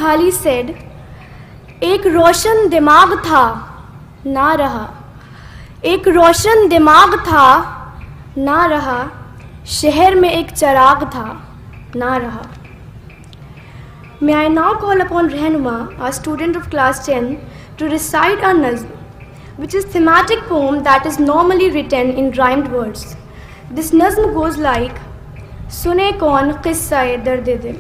थाली said, एक रोशन दिमाग था ना रहा, एक रोशन दिमाग था ना रहा, शहर में एक चराग था ना रहा. May I now call upon Rehnuma, a student of class 10, to recite a nazm, which is thematic poem that is normally written in rhymed words. This nazm goes like, सुने कौन क़िस्सा-ए दर्द-ए-दिल.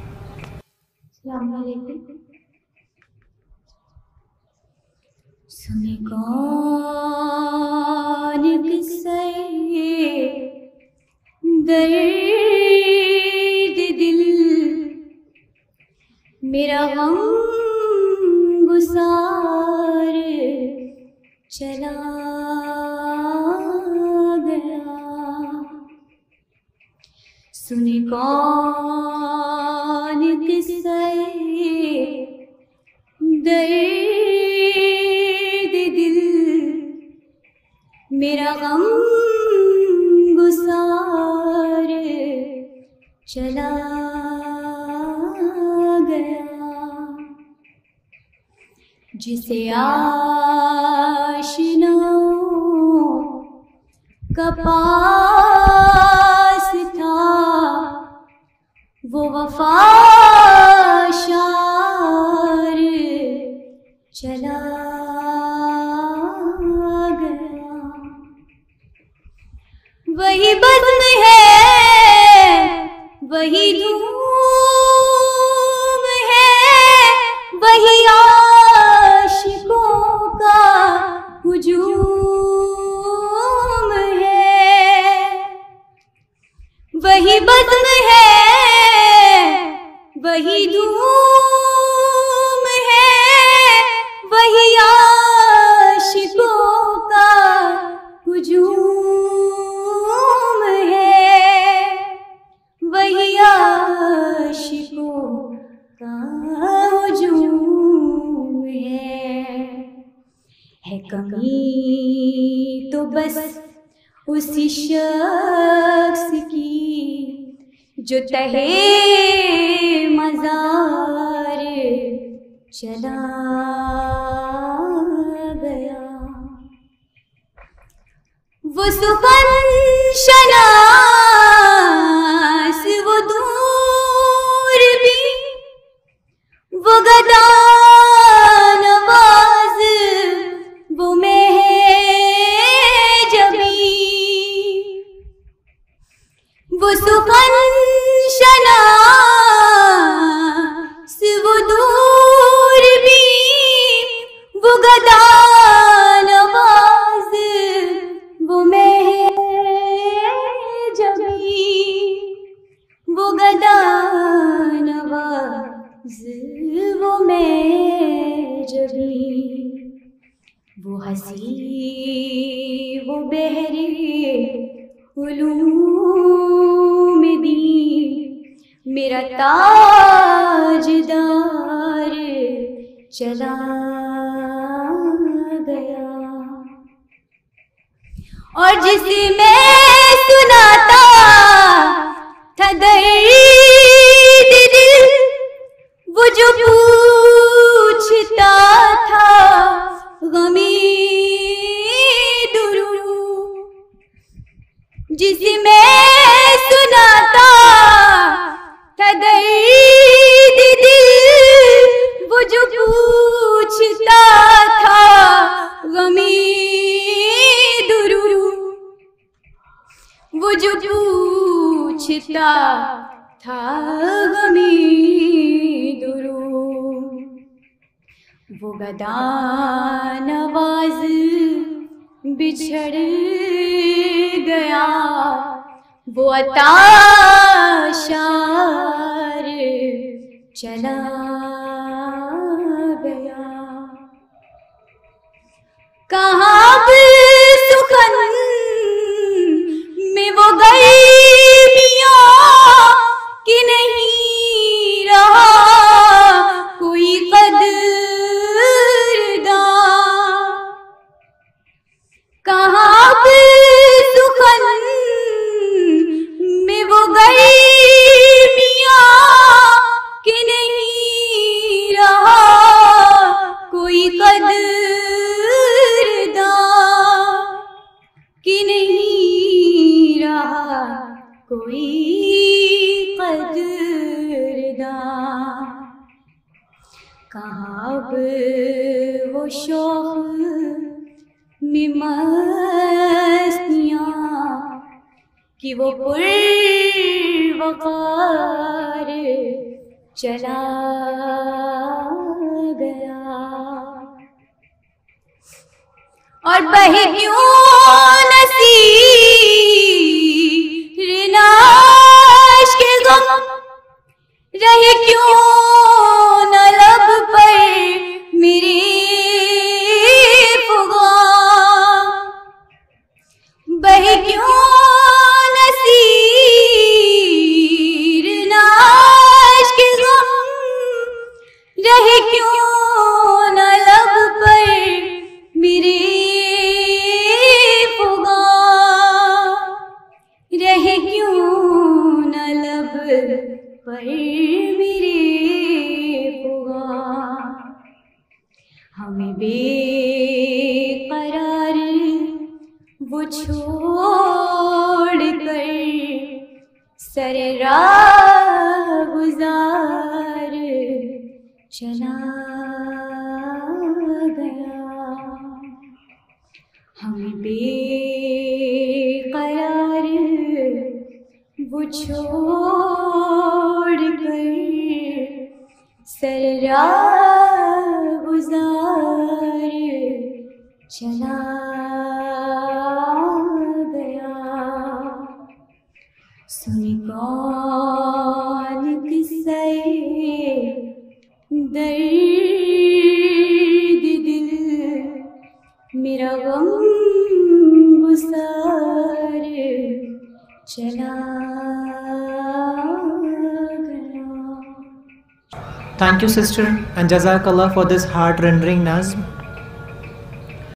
सुने कौन क़िस्सा-ए दर्द-ए-दिल, मेरा गम गुसार चला गया. सुने कौन क़िस्सा-ए दर्द-ए-दिल, मेरा गम गुसार चला गया. जिसे आशिनाओं का पास था, वो वफा शार चला गया. वही बज़्म है, वही धूम है, वही आशिकों का हुजूम है. वही बज़्म है, वही धूम है, वही आशिकों का हुजूम है, वही आशिकों का हुजूम है कमी तो बस उसी शख्स की जो तहे मज़ार चला गया. वो सुखन शनास, वो दूर भी, वो गदा नवाज, वो मेहजबी. वो सुखन शनास, वो दूर भी, वो गदा नवाज, वो मेहजबी, वो गदा नवाज, वो मेहजबी. वो हंसी, वो बहरी उलूम दी, मेरा ताजदार चला गया. और जिसे मैं सुनाता था दर्द दिल, वो जो पूछता था गमी दुरू. जिसे मैं सुनाता था दर्द दिल, वो जो पूछता था गमी दुरू. वो जो पूछता था गमी दुरू. वो गदा नवाज बिछड़ गया, वो अता शार चला गया. कहाँ पे सुखन में वो गई मियाँ कि नहीं रहा कोई कदरदान. कहाँ पे सुखन में वो गई मियाँ कि नहीं कहाँ अब वो शौक में मस्तियाँ कि वो पुरवकार चला गया। और बहे क्यों नसीर नाश के गम, रहे क्यों न लब पर मेरे फुगान। बहे क्यों नसीर नाश के गम, रहे क्यों न लब पर मेरे रहे क्यों न लब पर मेरे पुकार। हमें बेकरार वो छोड़ कर सरे राह गुजार चला गया। हमें बेकरार वो छोड़ कर सरा गुजार चला गया। सुनी कौन किस्से दर्द दिल, मेरा गम गुसार चला गया। Thank you, sister, and Jazakallah for this heart-rendering nazm.